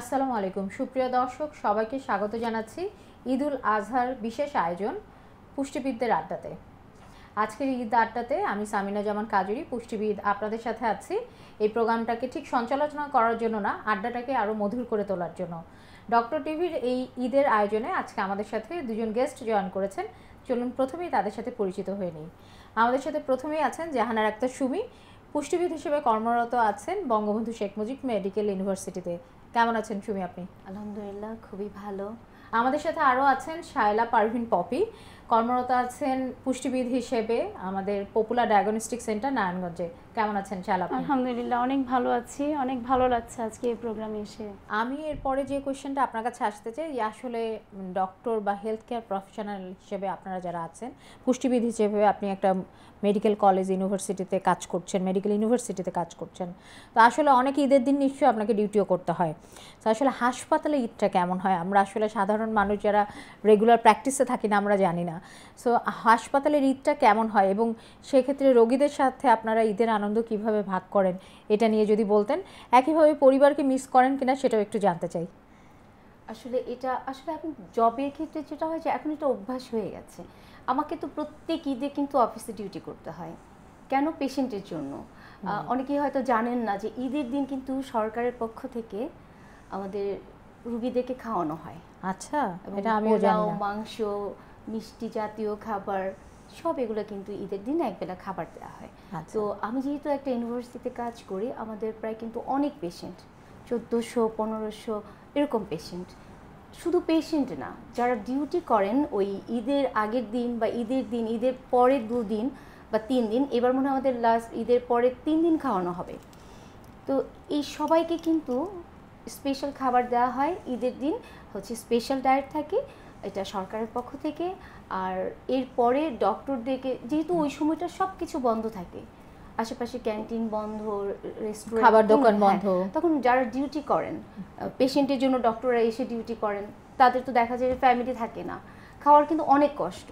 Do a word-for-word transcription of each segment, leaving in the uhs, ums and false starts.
আসসালামু আলাইকুম সুপ্রিয় দর্শক সবাইকে স্বাগত জানাচ্ছি ঈদুল আজহার বিশেষ আয়োজন পুষ্টিবিদদের আড্ডাতে। আজকের ঈদ আড্ডাতে আমি সামিনা জামান কাজুরি পুষ্টিবিদ আপনাদের সাথে আছি। এই প্রোগ্রামটাকে ঠিক সঞ্চালনা করার জন্য না, আড্ডাটাকে আরও মধুর করে তোলার জন্য। ডক্টর টিভির এই ঈদের আয়োজনে আজকে আমাদের সাথে দুজন গেস্ট জয়েন করেছেন। চলুন প্রথমেই তাদের সাথে পরিচিত হয়ে নিই। আমাদের সাথে প্রথমেই আছেন জাহানারা আক্তার সুমি, পুষ্টিবিদ হিসেবে কর্মরত আছেন বঙ্গবন্ধু শেখ মুজিব মেডিকেল ইউনিভার্সিটিতে। কেমন আছেন সুমি আপনি? আলহামদুলিল্লাহ, খুবই ভালো। আমাদের সাথে আরও আছেন শায়লা পারভিন পপি, কর্মরত আছেন পুষ্টিবিদ হিসেবে আমাদের পপুলার ডায়াগনস্টিক সেন্টার নারায়ণগঞ্জে। কেমন আছেন শায়লা? আলহামদুলিল্লাহ, অনেক ভালো আছি, অনেক ভালো লাগছে আজকে এই প্রোগ্রামে এসে। আমি এরপরে যে কোয়েশ্চেনটা আপনার কাছে আসতে চাই, আসলে ডক্টর বা হেলথ কেয়ার প্রফেশনাল হিসেবে আপনারা যারা আছেন, পুষ্টিবিদ হিসেবে আপনি একটা মেডিকেল কলেজ ইউনিভার্সিটিতে কাজ করছেন, মেডিকেল ইউনিভার্সিটিতে কাজ করছেন, তো আসলে অনেক ঈদের দিন নিশ্চয়ই আপনাকে ডিউটিও করতে হয়। তো আসলে হাসপাতালে ঈদটা কেমন হয়? আমরা আসলে সাধারণ মানুষ যারা রেগুলার প্র্যাকটিসে থাকি না, আমরা জানি না। সো হাসপাতালের ঈদটা কেমন হয় এবং সেক্ষেত্রে রোগীদের সাথে আপনারা ঈদের আনন্দ কিভাবে ভাগ করেন, এটা নিয়ে যদি বলতেন। একইভাবে পরিবারকে মিস করেন কিনা সেটাও একটু জানতে চাই। আসলে এটা আসলে এখন জবের ক্ষেত্রে যেটা হয় যে এখন এটা অভ্যাস হয়ে গেছে। আমাকে তো প্রত্যেক ঈদে কিন্তু অফিসে ডিউটি করতে হয়। কেন? পেশেন্টের জন্য। অনেকেই হয়তো জানেন না যে ঈদের দিন কিন্তু সরকারের পক্ষ থেকে আমাদের রোগীদেরকে খাওয়ানো হয়। আচ্ছা, এটা আমিও জানি না। মাংস, মিষ্টি জাতীয় খাবার সব এগুলো কিন্তু ঈদের দিন একবেলা খাবার দেওয়া হয়। তো আমি যেহেতু একটা ইউনিভার্সিটিতে কাজ করি, আমাদের প্রায় কিন্তু অনেক পেশেন্ট, চোদ্দোশো পনেরোশো এরকম পেশেন্ট। শুধু পেশেন্ট না, যারা ডিউটি করেন ওই ঈদের আগের দিন বা ঈদের দিন, ঈদের পরের দুদিন বা তিন দিন, এবার মনে হয় আমাদের লাস্ট ঈদের পরের তিন দিন খাওয়ানো হবে। তো এই সবাইকে কিন্তু স্পেশাল খাবার দেওয়া হয় ঈদের দিন, হচ্ছে স্পেশাল ডায়েট থাকে, এটা সরকারের পক্ষ থেকে। আর এরপরে ডক্টরদেরকে, যেহেতু ওই সময়টা সব কিছু বন্ধ থাকে, আশেপাশে ক্যান্টিন বন্ধ, রেস্টুরেন্ট, খাবার দোকান বন্ধ, তখন যারা ডিউটি করেন পেশেন্টের জন্য, ডক্টররা এসে ডিউটি করেন, তাদের তো দেখা যায় ফ্যামিলি থাকে না, খাওয়ার কিন্তু অনেক কষ্ট।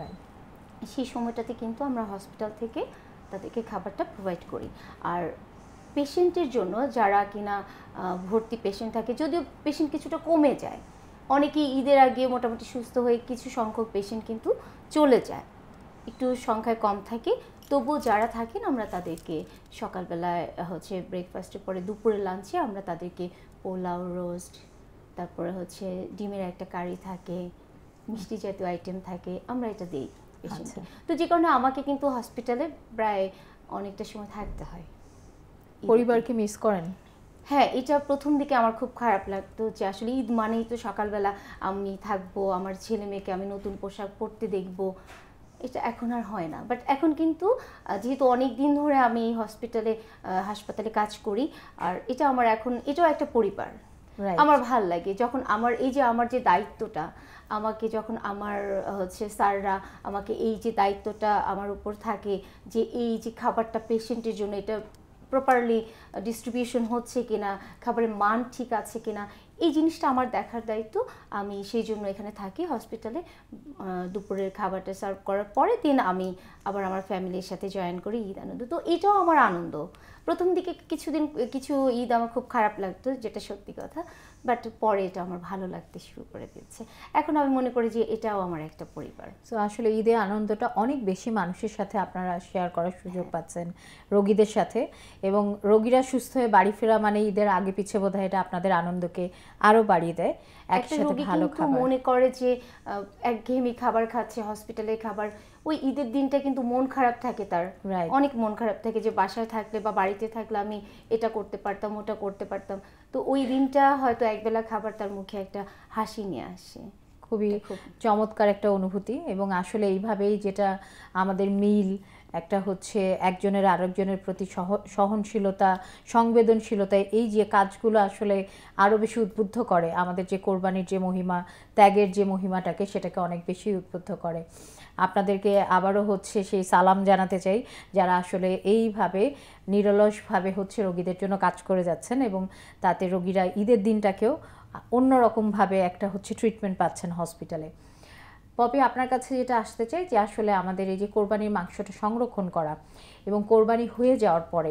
সেই সময়টাতে কিন্তু আমরা হসপিটাল থেকে তাদেরকে খাবারটা প্রোভাইড করি। আর পেশেন্টের জন্য যারা কিনা ভর্তি পেশেন্ট থাকে, যদিও পেশেন্ট কিছুটা কমে যায়, অনেকেই ঈদের আগে মোটামুটি সুস্থ হয়ে কিছু সংখ্যক পেশেন্ট কিন্তু চলে যায়, একটু সংখ্যায় কম থাকে, তবুও যারা থাকেন আমরা তাদেরকে সকালবেলায় হচ্ছে ব্রেকফাস্টের পরে দুপুরে লাঞ্চে আমরা তাদেরকে পোলাও, রোস্ট, তারপরে হচ্ছে ডিমের একটা কারি থাকে, মিষ্টি জাতীয় আইটেম থাকে, আমরা এটা দিই পেশেন্টকে। তো যে কারণে আমাকে কিন্তু হসপিটালে প্রায় অনেকটা সময় থাকতে হয়। পরিবারকে মিস করেন? হ্যাঁ, এটা প্রথম দিকে আমার খুব খারাপ লাগতো যে আসলে ঈদ মানেই তো সকালবেলা আমি থাকবো, আমার ছেলে মেয়েকে আমি নতুন পোশাক পরতে দেখবো, এটা এখন আর হয় না। বাট এখন কিন্তু যেহেতু অনেক দিন ধরে আমি এই হসপিটালে হাসপাতালে কাজ করি, আর এটা আমার এখন এটাও একটা পরিবার। আমার ভাল লাগে যখন আমার এই যে আমার যে দায়িত্বটা, আমাকে যখন আমার হচ্ছে স্যাররা আমাকে এই যে দায়িত্বটা আমার উপর থাকে যে এই যে খাবারটা পেশেন্টের জন্য এটা প্রপারলি ডিস্ট্রিবিউশন হচ্ছে কিনা, খাবারের মান ঠিক আছে কিনা, এই জিনিসটা আমার দেখার দায়িত্ব। আমি সেই জন্য এখানে থাকি হসপিটালে। দুপুরের খাবারটা সার্ভ করার পরে দিন আমি আবার আমার ফ্যামিলির সাথে জয়েন করি ঈদ আনন্দ। তো এটাও আমার আনন্দ। প্রথম দিকে কিছুদিন কিছু ঈদ আমার খুব খারাপ লাগতো, যেটা সত্যি কথা, বাট পরে এটা আমার ভালো লাগতে শুরু করে দিচ্ছে। এখন আমি মনে করি যে এটাও আমার একটা পরিবার। সো আসলে ঈদের আনন্দটা অনেক বেশি মানুষের সাথে আপনারা শেয়ার করার সুযোগ পাচ্ছেন, রোগীদের সাথে, এবং রোগীরা সুস্থ হয়ে বাড়ি ফেরা মানে ঈদের আগে পিছে বোধহয় এটা আপনাদের আনন্দকে আরো বাড়িয়ে দেয়। একসাথে ভালো খাবার মনে করে যে একঘেয়েমি খাবার খাচ্ছে হসপিটালের খাবার, ওই ঈদের দিনটা কিন্তু মন খারাপ থাকে, তার অনেক মন খারাপ থাকে যে বাসায় থাকলে বা বাড়িতে থাকলে আমি এটা করতে পারতাম, ওটা করতে পারতাম। তো ওই দিনটা হয়তো একবেলা খাবার তার মুখে একটা হাসি নিয়ে আসে। খুবই চমৎকার একটা অনুভূতি। এবং আসলে এইভাবেই যেটা আমাদের মিল একটা হচ্ছে একজনের আরেকজনের প্রতি সহনশীলতা, সংবেদনশীলতা, এই যে কাজগুলো আসলে আরও বেশি উদ্বুদ্ধ করে আমাদের যে কোরবানির যে মহিমা, ত্যাগের যে মহিমাটাকে, সেটাকে অনেক বেশি উদ্বুদ্ধ করে। আপনাদেরকে আবারও হচ্ছে সেই সালাম জানাতে চাই যারা আসলে এইভাবে নিরলসভাবে হচ্ছে রোগীদের জন্য কাজ করে যাচ্ছেন, এবং তাতে রোগীরা ঈদের দিনটাকেও অন্যরকমভাবে একটা হচ্ছে ট্রিটমেন্ট পাচ্ছেন হসপিটালে। পপি, আপনার কাছে যেটা আসতে চাই যে আসলে আমাদের এই যে কোরবানির মাংসটা সংরক্ষণ করা এবং কোরবানি হয়ে যাওয়ার পরে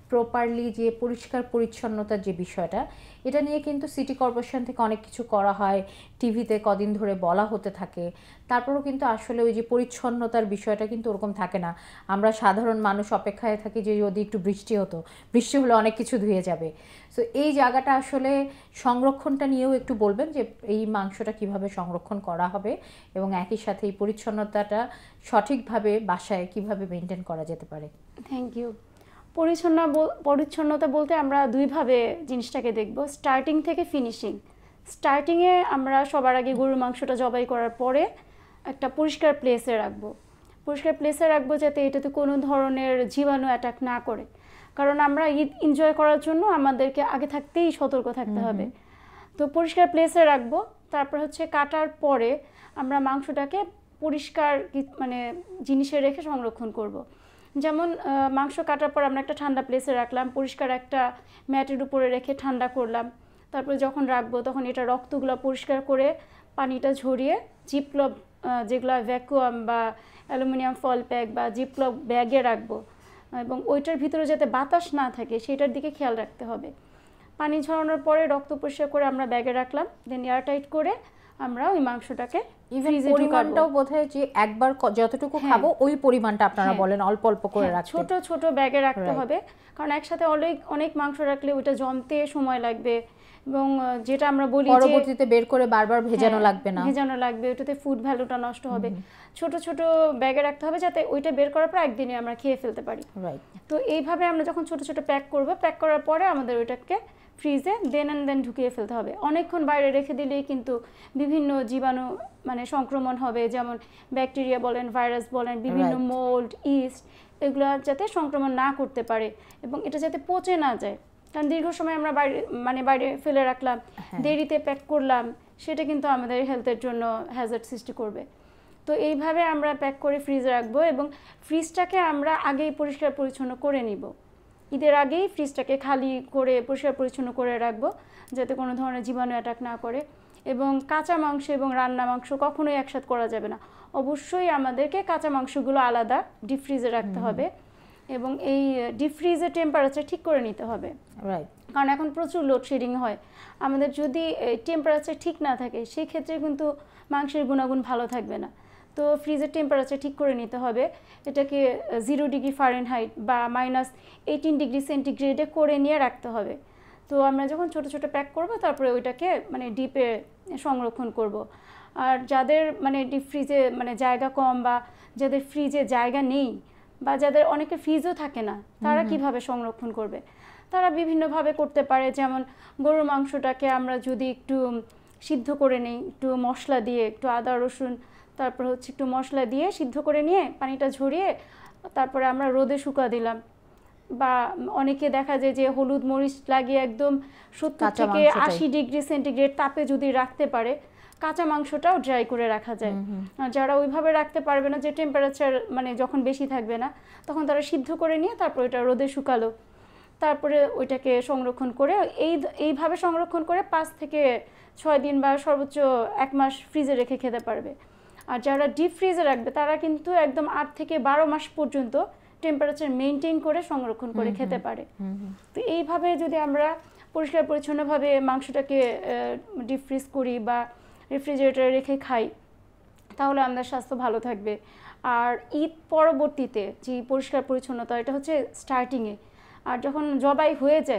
প্রপারলি যে পরিষ্কার পরিচ্ছন্নতার যে বিষয়টা, এটা নিয়ে কিন্তু সিটি কর্পোরেশন থেকে অনেক কিছু করা হয়, টিভিতে কদিন ধরে বলা হতে থাকে, তারপরেও কিন্তু আসলে ওই যে পরিচ্ছন্নতার বিষয়টা কিন্তু ওরকম থাকে না। আমরা সাধারণ মানুষ অপেক্ষায় থাকি যে যদি একটু বৃষ্টি হতো, বৃষ্টি হলে অনেক কিছু ধুয়ে যাবে। সো এই জায়গাটা আসলে সংরক্ষণটা নিয়েও একটু বলবেন যে এই মাংসটা কিভাবে সংরক্ষণ করা হবে এবং একই সাথে এই পরিচ্ছন্নতাটা সঠিকভাবে বাসায় কিভাবে মেনটেন করা যেতে পারে। Thank you. পরিচ্ছন্ন পরিচ্ছন্নতা বলতে আমরা দুইভাবে জিনিসটাকে দেখব, স্টার্টিং থেকে ফিনিশিং। স্টার্টিংয়ে আমরা সবার আগে গরুর মাংসটা জবাই করার পরে একটা পরিষ্কার প্লেসে রাখবো। পরিষ্কার প্লেসে রাখবো যাতে এটাতে কোনো ধরনের জীবাণু অ্যাটাক না করে, কারণ আমরা ঈদ এনজয় করার জন্য আমাদেরকে আগে থাকতেই সতর্ক থাকতে হবে। তো পরিষ্কার প্লেসে রাখবো। তারপর হচ্ছে কাটার পরে আমরা মাংসটাকে পরিষ্কার মানে জিনিসে রেখে সংরক্ষণ করব। যেমন মাংস কাটার পর আমরা একটা ঠান্ডা প্লেসে রাখলাম, পরিষ্কার একটা ম্যাটের উপরে রেখে ঠান্ডা করলাম। তারপরে যখন রাখবো তখন এটা রক্তগুলো পরিষ্কার করে পানিটা ঝরিয়ে জিপলক যেগুলো ভ্যাকুয়াম বা অ্যালুমিনিয়াম ফল প্যাক বা জিপলক ব্যাগে রাখবো, এবং ওইটার ভিতরে যাতে বাতাস না থাকে সেটার দিকে খেয়াল রাখতে হবে। পানি ঝরানোর পরে রক্ত পরিষ্কার করে আমরা ব্যাগে রাখলাম, দেন এয়ারটাইট করে আমরা ওই মাংসটাকে পরিমাণটাও বোধহয় যে একবার যতটুকু খাবো ওই পরিমাণটা আপনারা বলেন অল্প অল্প করে রাখতে, ছোট ছোট ব্যাগে রাখতে হবে, কারণ একসাথে অনেক অনেক মাংস রাখলে ওইটা জমতে সময় লাগবে, এবং যেটা আমরা বলি পরবর্তীতে বের করে বারবার ভেজানো লাগবে না, ভেজানো লাগবে, ওটাতে ফুড ভ্যালুটা নষ্ট হবে। ছোট ছোট ব্যাগে রাখতে হবে যাতে ওইটা বের করার পর একদিনে আমরা খেয়ে ফেলতে পারি। রাইট। তো এইভাবে আমরা যখন ছোট ছোট প্যাক করব, প্যাক করার পরে আমাদের ওইটাকে ফ্রিজে দেন অ্যান্ড দেন ঢুকিয়ে ফেলতে হবে। অনেকক্ষণ বাইরে রেখে দিলেই কিন্তু বিভিন্ন জীবাণু মানে সংক্রমণ হবে, যেমন ব্যাকটেরিয়া বলেন, ভাইরাস বলেন, বিভিন্ন মোল্ড, ইস্ট, এগুলো যাতে সংক্রমণ না করতে পারে এবং এটা যাতে পচে না যায়। কারণ দীর্ঘ সময় আমরা বাইরে মানে বাইরে ফেলে রাখলাম, দেরিতে প্যাক করলাম, সেটা কিন্তু আমাদের হেলথের জন্য হ্যাজার্ড সৃষ্টি করবে। তো এইভাবে আমরা প্যাক করে ফ্রিজে রাখবো এবং ফ্রিজটাকে আমরা আগেই পরিষ্কার পরিচ্ছন্ন করে নিব। ঈদের আগেই ফ্রিজটাকে খালি করে পরিষ্কার পরিচ্ছন্ন করে রাখবো যাতে কোনো ধরনের জীবাণু অ্যাটাক না করে। এবং কাঁচা মাংস এবং রান্না মাংস কখনোই একসাথে করা যাবে না, অবশ্যই আমাদেরকে কাঁচা মাংসগুলো আলাদা ডিপ ফ্রিজে রাখতে হবে এবং এই ডিপ ফ্রিজের টেম্পারেচার ঠিক করে নিতে হবে। রাইট। কারণ এখন প্রচুর লোডশেডিং হয়, আমাদের যদি টেম্পারেচার ঠিক না থাকে সেই ক্ষেত্রে কিন্তু মাংসের গুণাগুণ ভালো থাকবে না। তো ফ্রিজের টেম্পারেচার ঠিক করে নিতে হবে, এটাকে জিরো ডিগ্রি ফারেনহাইট বা মাইনাস এইটিন ডিগ্রি সেন্টিগ্রেডে করে নিয়ে রাখতে হবে। তো আমরা যখন ছোট ছোট প্যাক করব তারপরে ওইটাকে মানে ডিপে সংরক্ষণ করব। আর যাদের মানে ডিপ ফ্রিজে মানে জায়গা কম বা যাদের ফ্রিজে জায়গা নেই বা যাদের অনেকে ফ্রিজও থাকে না, তারা কিভাবে সংরক্ষণ করবে? তারা বিভিন্নভাবে করতে পারে। যেমন গরুর মাংসটাকে আমরা যদি একটু সিদ্ধ করে নিই, একটু মশলা দিয়ে, একটু আদা রসুন তারপর হচ্ছে একটু মশলা দিয়ে সিদ্ধ করে নিয়ে পানিটা ঝরিয়ে তারপরে আমরা রোদে শুকা দিলাম, বা অনেকে দেখা যায় যে হলুদ মরিচ লাগিয়ে একদম সত্তর থেকে আশি ডিগ্রি সেন্টিগ্রেড তাপে যদি রাখতে পারে, কাঁচা মাংসটাও ড্রাই করে রাখা যায়। যারা ওইভাবে রাখতে পারবে না, যে টেম্পারেচার মানে যখন বেশি থাকবে না, তখন তারা সিদ্ধ করে নিয়ে তারপর ওইটা রোদে শুকালো, তারপরে ওইটাকে সংরক্ষণ করে এই এইভাবে সংরক্ষণ করে পাঁচ থেকে ছয় দিন বা সর্বোচ্চ এক মাস ফ্রিজে রেখে খেতে পারবে। আর যারা ডিপ ফ্রিজে রাখবে তারা কিন্তু একদম আট থেকে বারো মাস পর্যন্ত টেম্পারেচার মেনটেন করে সংরক্ষণ করে খেতে পারে। তো এইভাবে যদি আমরা পরিষ্কার পরিচ্ছন্নভাবে মাংসটাকে ডিপ ফ্রিজ করি বা রেফ্রিজারেটরে রেখে খাই, তাহলে আমাদের স্বাস্থ্য ভালো থাকবে। আর ঈদ পরবর্তীতে যে পরিষ্কার পরিচ্ছন্নতা, এটা হচ্ছে স্টার্টিংয়ে। আর যখন জবাই হয়ে যায়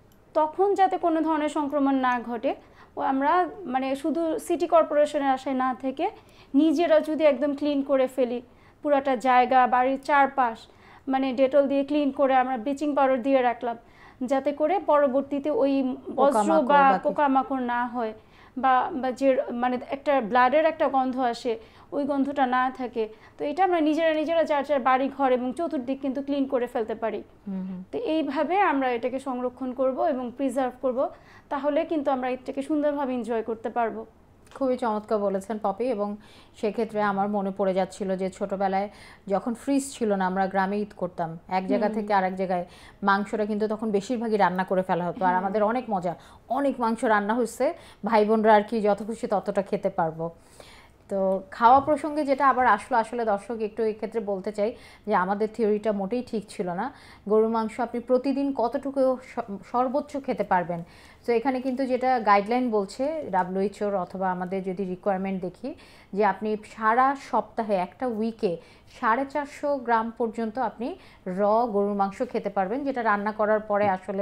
তখন যাতে কোনো ধরনের সংক্রমণ না ঘটে, আমরা মানে শুধু সিটি কর্পোরেশনের আশায় না থেকে নিজেরা যদি একদম ক্লিন করে ফেলি পুরাটা জায়গা, বাড়ির চারপাশ মানে ডেটল দিয়ে ক্লিন করে আমরা ব্লিচিং পাউডার দিয়ে রাখলাম, যাতে করে পরবর্তীতে ওই বজ্র বা পোকামাকড় না হয়, বা বা যে মানে একটা ব্লাডের একটা গন্ধ আসে ওই গন্ধটা না থাকে। তো এটা আমরা নিজেরা নিজেরা যার যার বাড়ি ঘর এবং চতুর্দিক কিন্তু ক্লিন করে ফেলতে পারি। তো এইভাবে আমরা এটাকে সংরক্ষণ করব এবং প্রিজার্ভ করব, তাহলে কিন্তু আমরা এটাকে সুন্দরভাবে এনজয় করতে পারবো। খুবই চমৎকার বলেছেন পপি। এবং সেক্ষেত্রে আমার মনে পড়ে যাচ্ছিল যে ছোটবেলায় যখন ফ্রিজ ছিল না, আমরা গ্রামে ঈদ করতাম, এক জায়গা থেকে আরেক জায়গায় মাংসটা কিন্তু তখন বেশিরভাগই রান্না করে ফেলা হতো। আর আমাদের অনেক মজা, অনেক মাংস রান্না হচ্ছে, ভাই বোনরা আর কি যত খুশি ততটা খেতে পারবো। তো খাওয়া প্রসঙ্গে যেটা আবার আসলো, আসলে দর্শক একটু এই ক্ষেত্রে বলতে চাই যে আমাদের থিওরিটা মোটেই ঠিক ছিল না। গরুর মাংস আপনি প্রতিদিন কতটুকু সর্বোচ্চ খেতে পারবেন, তো এখানে কিন্তু যেটা গাইডলাইন বলছে ডাব্লিউএইচওর অথবা আমাদের যদি রিকোয়ারমেন্ট দেখি যে আপনি সারা সপ্তাহে একটা উইকে সাড়ে চারশো গ্রাম পর্যন্ত আপনি র গরুর মাংস খেতে পারবেন, যেটা রান্না করার পরে আসলে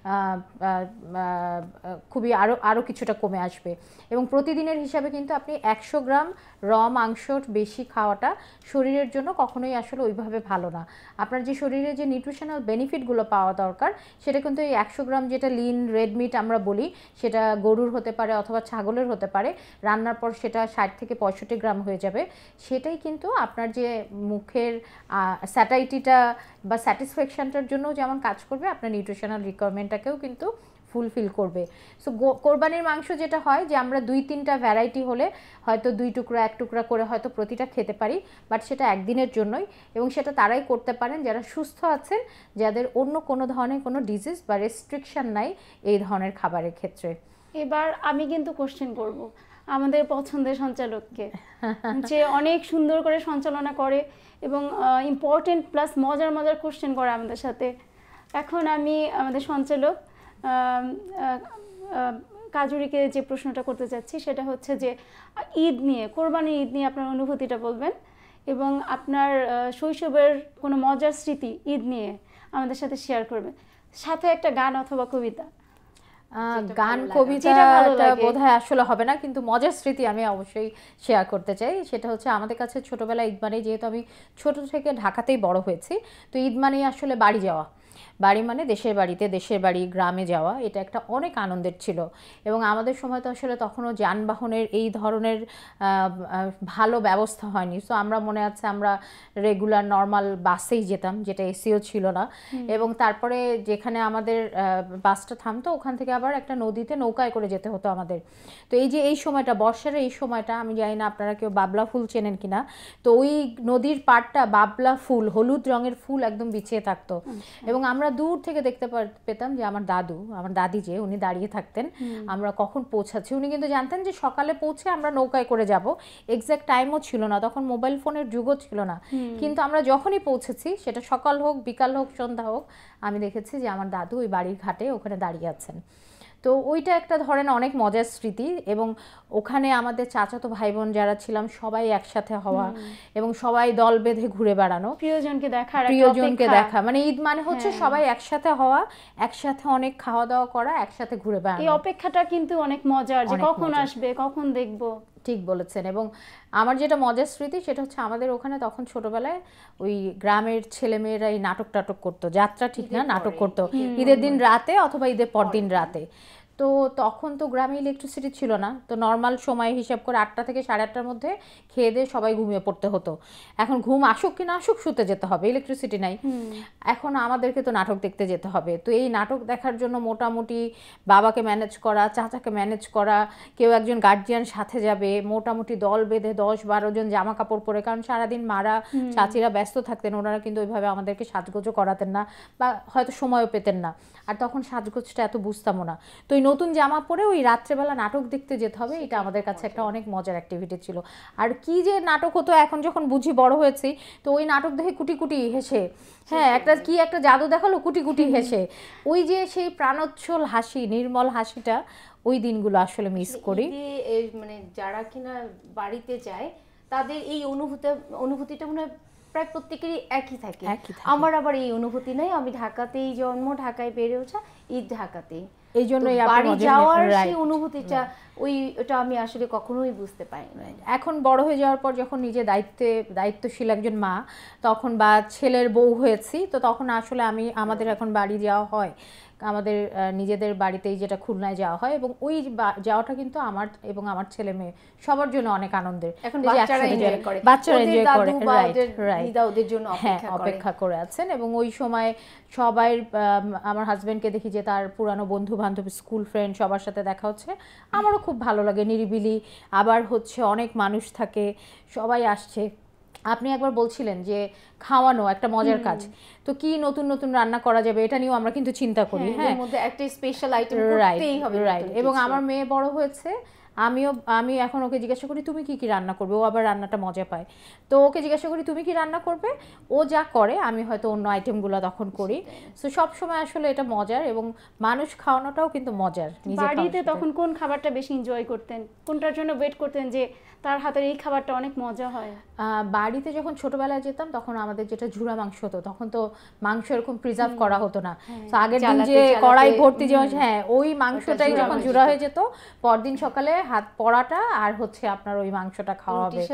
খুবই আরও আরও কিছুটা কমে আসবে। এবং প্রতিদিনের হিসাবে কিন্তু আপনি একশো গ্রাম র মাংস বেশি খাওয়াটা শরীরের জন্য কখনোই আসলে ওইভাবে ভালো না। আপনার যে শরীরে যে নিউট্রিশনাল বেনিফিটগুলো পাওয়া দরকার সেটা কিন্তু এই একশো গ্রাম যেটা লিন রেড মিট আমরা বলি, সেটা গরুর হতে পারে অথবা ছাগলের হতে পারে, রান্নার পর সেটা ষাট থেকে পঁয়ষট্টি গ্রাম হয়ে যাবে। সেটাই কিন্তু আপনার যে মুখের স্যাটাইটিটা বা স্যাটিসফ্যাকশনটার জন্য যেমন কাজ করবে, আপনার নিউট্রিশনাল রিকোয়ারমেন্টটাকেও কিন্তু ফুলফিল করবে। সো কোরবানির মাংস যেটা হয় যে আমরা দুই তিনটা ভ্যারাইটি হলে হয়তো দুই টুকরা এক টুকরা করে হয়তো প্রতিটা খেতে পারি, বাট সেটা একদিনের জন্যই, এবং সেটা তারাই করতে পারেন যারা সুস্থ আছেন, যাদের অন্য কোনো ধরনের কোনো ডিজিজ বা রেস্ট্রিকশন নাই এই ধরনের খাবারের ক্ষেত্রে। এবার আমি কিন্তু কোশ্চেন করব আমাদের পছন্দের সঞ্চালককে, যে অনেক সুন্দর করে সঞ্চালনা করে এবং ইম্পর্টেন্ট প্লাস মজার মজার কোশ্চেন করে আমাদের সাথে। এখন আমি আমাদের সঞ্চালক কাজুরিকে যে প্রশ্নটা করতে চাচ্ছি সেটা হচ্ছে যে ঈদ নিয়ে, কোরবানির ঈদ নিয়ে আপনার অনুভূতিটা বলবেন এবং আপনার শৈশবের কোনো মজার স্মৃতি ঈদ নিয়ে আমাদের সাথে শেয়ার করবেন, সাথে একটা গান অথবা কবিতা। গান কবিতা বোধহয় আসলে হবে না, কিন্তু মজার স্মৃতি আমি অবশ্যই শেয়ার করতে চাই। সেটা হচ্ছে আমাদের কাছে ছোটোবেলায় ঈদ মানে, যেহেতু আমি ছোটো থেকে ঢাকাতেই বড় হয়েছি, তো ঈদ মানেই আসলে বাড়ি যাওয়া, বাড়ি মানে দেশের বাড়িতে, দেশের বাড়ি গ্রামে যাওয়া, এটা একটা অনেক আনন্দের ছিল। এবং আমাদের সময় তো আসলে তখনও যানবাহনের এই ধরনের ভালো ব্যবস্থা হয়নি, সো আমরা মনে আছে আমরা রেগুলার নর্মাল বাসেই যেতাম, যেটা এসিও ছিল না। এবং তারপরে যেখানে আমাদের বাসটা থামতো ওখান থেকে আবার একটা নদীতে নৌকায় করে যেতে হতো আমাদের। তো এই যে এই সময়টা, বর্ষার এই সময়টা, আমি জানি না আপনারা কেউ বাবলা ফুল চেনেন কিনা, তো ওই নদীর পাড়টা বাবলা ফুল, হলুদ রঙের ফুল একদম বিছিয়ে থাকতো। এবং আমরা দূর থেকে দেখতে পেতাম যে আমার দাদু, আমার দাদি যে উনি দাঁড়িয়ে থাকতেন আমরা কখন পৌঁছাচ্ছি। উনি কিন্তু জানতেন যে সকালে পৌঁছে আমরা নৌকায় করে যাব, এক্স্যাক্ট টাইমও ছিল না তখন, মোবাইল ফোনের যুগও ছিল না, কিন্তু আমরা যখনই পৌঁছেছি সেটা সকাল হোক বিকাল হোক সন্ধ্যা হোক, আমি দেখেছি যে আমার দাদু ওই বাড়ির ঘাটে ওখানে দাঁড়িয়ে আছেন। তো ওইটা একটা ধরেন অনেক মজার স্মৃতি। এবং ওখানে আমাদের চাচাতো ভাই বোন যারা ছিলাম সবাই একসাথে হওয়া এবং সবাই দল বেঁধে ঘুরে বেড়ানো, প্রিয়জনকে দেখা, প্রিয়জনকে দেখা, মানে ঈদ মানে হচ্ছে সবাই একসাথে হওয়া, একসাথে অনেক খাওয়া দাওয়া করা, একসাথে ঘুরে বেড়ানো। এই অপেক্ষাটা কিন্তু অনেক মজার, যে কখন আসবে কখন দেখবো। ঠিক বলেছেন। এবং আমার যেটা মজার স্মৃতি সেটা হচ্ছে আমাদের ওখানে তখন ছোটবেলায় ওই গ্রামের ছেলেমেয়েরা এই নাটক টাটক করতো, যাত্রা ঠিক না, নাটক করতো ঈদের দিন রাতে অথবা ঈদের পর দিন রাতে। তো তখন তো গ্রামে ইলেকট্রিসিটি ছিল না, তো নর্মাল সময় হিসাব করে আটটা থেকে সাড়ে আটটার মধ্যে খেয়ে দিয়ে সবাই ঘুমিয়ে পড়তে হতো। এখন ঘুম আসুক কি না আসুক শুতে যেতে হবে, ইলেকট্রিসিটি নাই। এখন আমাদেরকে তো নাটক দেখতে যেতে হবে, তো এই নাটক দেখার জন্য মোটামুটি বাবাকে ম্যানেজ করা, চাচাকে ম্যানেজ করা, কেউ একজন গার্জিয়ান সাথে যাবে, মোটামুটি দল বেঁধে দশ বারো জন জামা কাপড় পরে, কারণ সারাদিন মারা চাচিরা ব্যস্ত থাকতেন, ওনারা কিন্তু ওইভাবে আমাদেরকে সাজগোজও করাতেন না বা হয়তো সময়ও পেতেন না, আর তখন সাজগোজটা এত বুঝতামও না। তো নতুন জামা পরে ওই রাত্রেবেলা নাটক দেখতে যেতে হবে, এটা আমাদের কাছে একটা অনেক মজার অ্যাক্টিভিটি ছিল। আর কি যে নাটক হতো এখন যখন বুঝি বড় হয়েছি, তো ওই নাটক দেখে কুটি কুটি হেসে, হ্যাঁ একটা কি একটা জাদু দেখালো, কুটি কুটি হেসে, ওই যে সেই প্রাণোচ্ছল হাসি, নির্মল হাসিটা, ওই দিনগুলো আসলে মিস করি। মানে যারা কিনা বাড়িতে যায় তাদের এই অনুভূতি অনুভূতিটা মনে হয় প্রায় প্রত্যেকেরই একই থাকে। আমার আবার এই অনুভূতি নাই, আমি ঢাকাতেই জন্ম, ঢাকায় বেড়ে ওঠা, ঈদ ঢাকাতেই, এই জন্য বাড়ি যাওয়ার সেই অনুভূতিটা ওই ওটা আমি আসলে কখনোই বুঝতে পারি না। এখন বড় হয়ে যাওয়ার পর যখন নিজে দায়িত্বে দায়িত্বশীল একজন মা তখন, বা ছেলের বউ হয়েছি, তো তখন আসলে আমি আমাদের এখন বাড়ি যাওয়া হয়, আমাদের নিজেদের বাড়িতেই যেটা খুলনায় যাওয়া হয়, এবং ওই যাওয়াটা কিন্তু আমার এবং আমার ছেলে মেয়ে সবার জন্য অনেক আনন্দের। এখন বাচ্চারা এনজয় করে, বাচ্চারা এনজয় করে, রাইট রাইট, ওদের জন্য অপেক্ষা করে আছেন। এবং ওই সময় সবাই, আমার হাজবেন্ডকে দেখি যে তার পুরানো বন্ধু বান্ধব, স্কুল ফ্রেন্ড সবার সাথে দেখা হচ্ছে, আমারও খুব ভালো লাগে, নিরিবিলি, আবার হচ্ছে অনেক মানুষ থাকে, সবাই আসছে। আপনি একবার বলছিলেন যে খাওয়ানো একটা মজার কাজ, তো কি নতুন নতুন রান্না করা যাবে এটা নিয়েও আমরা কিন্তু চিন্তা করি। হ্যাঁ, এর মধ্যে একটা স্পেশাল আইটেম করতেই হবে, রাইট। এবং আমার মেয়ে বড় হয়েছে, আমিও আমি এখন ওকে জিজ্ঞাসা করি তুমি কি কি রান্না করবে, ও আবার রান্নাটা মজা পায়, তো ওকে জিজ্ঞাসা করি তুমি কি রান্না করবে, ও যা করে আমি হয়তো অন্য আইটেমগুলো তখন করি। সো সব সময় আসলে এটা মজার, এবং মানুষ খাওয়ানোটাও কিন্তু মজার। বাড়িতে তখন কোন খাবারটা বেশি এনজয় করতেন, কোনটার জন্য ওয়েট করতেন যে তার হাতের এই খাবারটা অনেক মজা হয়? বাড়িতে যখন ছোটবেলায় যেতাম তখন আমাদের যেটা ঝুরা মাংস হতো, তখন তো মাংস এরকম প্রিজার্ভ করা হতো না, তো আগের দিন যে কড়াই ভর্তি যে হ্যাঁ ওই মাংসটাই যখন ঝুরা হয়ে যেত, পরদিন সকালে হাত পড়াটা আর হচ্ছে আপনার ওই মাংসটা খাওয়া হবে,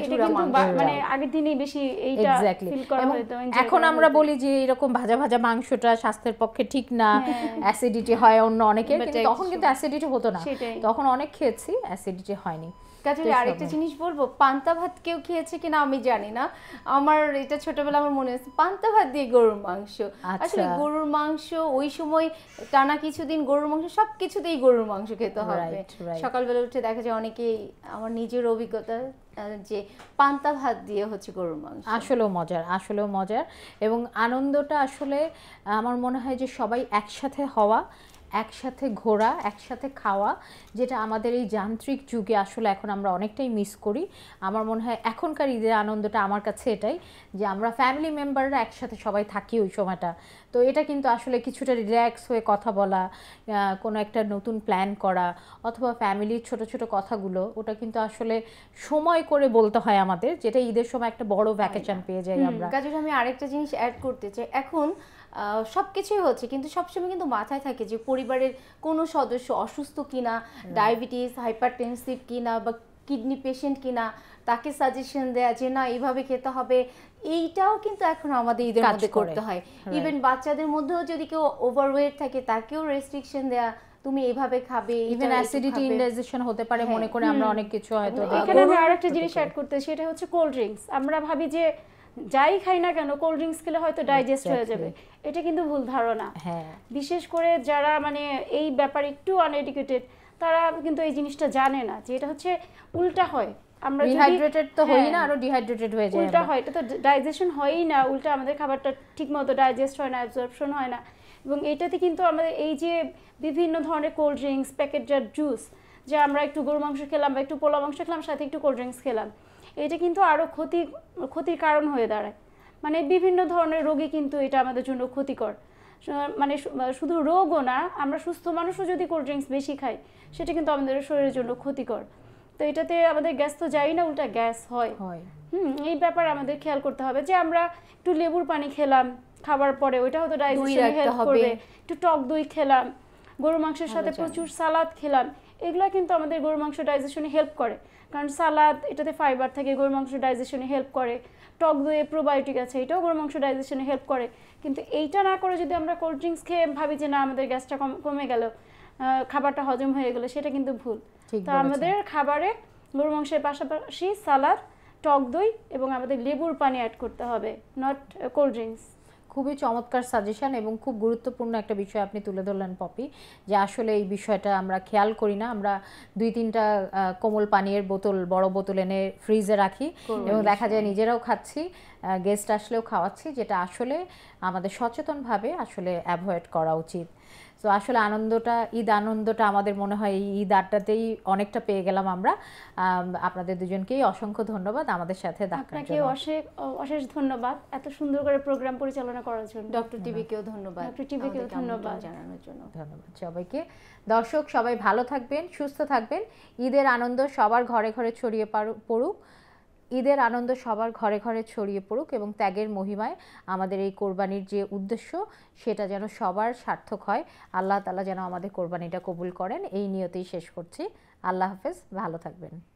মানে আগের দিনই বেশি এইটা ফিল করা হতো। এখন আমরা বলি যে এরকম ভাজা ভাজা মাংসটা স্বাস্থ্যের পক্ষে ঠিক না, অ্যাসিডিটি হয় অন্য অনেকের, কিন্তু তখন কিন্তু অ্যাসিডিটি হতো না, তখন অনেক খেয়েছি, অ্যাসিডিটি হয়নি। কাজে আরেকটা জিনিস বলবো, পান্তা ভাত কেউ খেয়েছে কিনা আমি জানি না, আমার এটা ছোটবেলা আমার মনে আছে পান্তা ভাত দিয়ে গরুর মাংস। আসলে গরুর মাংস ওই সময় টানা কিছুদিন গরুর মাংস সব কিছুতেই গরুর মাংস খেতে হবে। সকালবেলা উঠে দেখা যায় অনেকেই, আমার নিজের অভিজ্ঞতা যে পান্তা ভাত দিয়ে হচ্ছে গরুর মাংস। আসলেও মজার, আসলেও মজার, এবং আনন্দটা আসলে আমার মনে হয় যে সবাই একসাথে হওয়া, একসাথে ঘোরা, একসাথে খাওয়া, যেটা আমাদের এই যান্ত্রিক যুগে আসলে এখন আমরা অনেকটাই মিস করি। আমার মনে হয় এখনকার ঈদের আনন্দটা আমার কাছে এটাই, যে আমরা ফ্যামিলি মেম্বাররা একসাথে সবাই থাকি ওই সময়টা, তো এটা কিন্তু আসলে কিছুটা রিল্যাক্স হয়ে কথা বলা, কোনো একটা নতুন প্ল্যান করা, অথবা ফ্যামিলির ছোট ছোট কথাগুলো, ওটা কিন্তু আসলে সময় করে বলতে হয় আমাদের, যেটা ঈদের সময় একটা বড় ভ্যাকেশন পেয়ে যাই আমরা। কাজে আমি আরেকটা জিনিস অ্যাড করতে চাই, এখন সব কিছুই হচ্ছে কিন্তু সবসময় কিন্তু মাথায় থাকে যে পরিবারের কোনো সদস্য অসুস্থ কিনা, ডায়াবেটিস, হাইপারটেনসিভ কিনা, বা কিডনি পেশেন্ট কিনা, তাকে সাজেশন দেয়া যে না এইভাবে খেতে হবে, এইটাও কিন্তু এখন আমাদের ঈদের মধ্যে করতে হয়। ইভেন বাচ্চাদের মধ্যেও যদি কেউ ওভারওয়েট থাকে তাকেও রেস্ট্রিকশন দেয়া, তুমি এইভাবে খাবে, ইভেন অ্যাসিডিটি, ইনডাইজেশন হতে পারে মনে করে আমরা অনেক কিছু হয়তো। এখানে আমি আরেকটা জিনিস অ্যাড করতে, সেটা হচ্ছে কোল্ড ড্রিঙ্কস। আমরা ভাবি যে যাই খাই না কেন কোল্ড ড্রিঙ্কস খেলে হয়তো ডাইজেস্ট হয়ে যাবে, এটা কিন্তু ভুল ধারণা। বিশেষ করে যারা মানে এই ব্যাপারে একটু আনএডুকেটেড, তারা কিন্তু এই জিনিসটা জানে না যে এটা হচ্ছে উল্টা হয়। আমরা ডিহাইড্রেটেড তো হই না, আরো ডিহাইড্রেটেড হয়ে যায়, উল্টা হয়, এটা তো ডাইজেশন হয়ই না, উল্টা আমাদের খাবারটা ঠিকমতো ডাইজেস্ট হয় না, অ্যাবজর্পশন হয় না। এবং এইটাতে কিন্তু আমাদের এই যে বিভিন্ন ধরনের কোল্ড ড্রিঙ্কস, প্যাকেটজাত জুস, যে আমরা একটু গরু মাংস খেলাম বা একটু পোলা মাংস খেলাম সাথে একটু কোল্ড ড্রিঙ্কস খেলাম, এটা কিন্তু আরও ক্ষতি ক্ষতির কারণ হয়ে দাঁড়ায়। মানে বিভিন্ন ধরনের রোগী কিন্তু এটা আমাদের জন্য ক্ষতিকর। মানে শুধু রোগও না, আমরা সুস্থ মানুষও যদি কোল্ড ড্রিঙ্কস বেশি খাই সেটা কিন্তু আমাদের শরীরের জন্য ক্ষতিকর। তো এটাতে আমাদের গ্যাস তো যাই না, উল্টা গ্যাস হয়। হুম এই ব্যাপারে আমাদের খেয়াল করতে হবে যে আমরা একটু লেবুর পানি খেলাম খাবার পরে, ওইটা হয়তো ডাইজেশনে হেল্প করবে। একটু টক দই খেলাম, গরু মাংসের সাথে প্রচুর সালাদ খেলাম, এগুলো কিন্তু আমাদের গরু মাংস ডাইজেশনে হেল্প করে, কারণ সালাদ এটাতে ফাইবার থাকে, গরু মাংস ডাইজেশনে হেল্প করে। টক দইয়ে প্রোবায়োটিক আছে, এটাও গরু মাংস ডাইজেশনে হেল্প করে। কিন্তু এইটা না করে যদি আমরা কোল্ড ড্রিঙ্কস খেয়ে ভাবি যে না আমাদের গ্যাসটা কমে গেল, খাবারটা হজম হয়ে গেল, সেটা কিন্তু ভুল। তো আমাদের খাবারে গরু মাংসের পাশাপাশি সালাদ, টক দই এবং আমাদের লেবুর পানি অ্যাড করতে হবে, নট কোল্ড ড্রিঙ্কস। খুবই চমৎকার সাজেশন এবং খুব গুরুত্বপূর্ণ একটা বিষয় আপনি তুলে ধরলেন পপি, যে আসলে এই বিষয়টা আমরা খেয়াল করি না। আমরা দুই তিনটা কোমল পানীয়ের বোতল, বড় বোতল এনে ফ্রিজে রাখি এবং দেখা যায় নিজেরাও খাচ্ছি, গেস্ট আসলেও খাওয়াচ্ছি, যেটা আসলে আমাদের সচেতনভাবে আসলে অ্যাভয়েড করা উচিত। তো আসলে আনন্দটা, ঈদ আনন্দটা আমাদের মনে হয় এই ঈদ আড্ডাতেই অনেকটা পেয়ে গেলাম আমরা। আপনাদের দুজনকেই অসংখ্য ধন্যবাদ আমাদের সাথে থাকার জন্য। আপনাকে অশেষ অশেষ ধন্যবাদ এত সুন্দর করে প্রোগ্রাম পরিচালনা করার জন্য। ডক্টর টিভিকেও ধন্যবাদ, ডক্টর টিভিকেও ধন্যবাদ জানানোর জন্য। ধন্যবাদ সবাইকে। দর্শক সবাই ভালো থাকবেন, সুস্থ থাকবেন। ঈদের আনন্দ সবার ঘরে ঘরে ছড়িয়ে পড়ুক, ঈদের আনন্দ সবার ঘরে ঘরে ছড়িয়ে পড়ুক, এবং ত্যাগের মহিমায় আমাদের এই কোরবানির যে উদ্দেশ্য সেটা যেন সবার সার্থক হয়। আল্লাহ তাআলা যেন আমাদের কোরবানিটা কবুল করেন, এই নিয়তেই শেষ করছি। আল্লাহ হাফেজ, ভালো থাকবেন।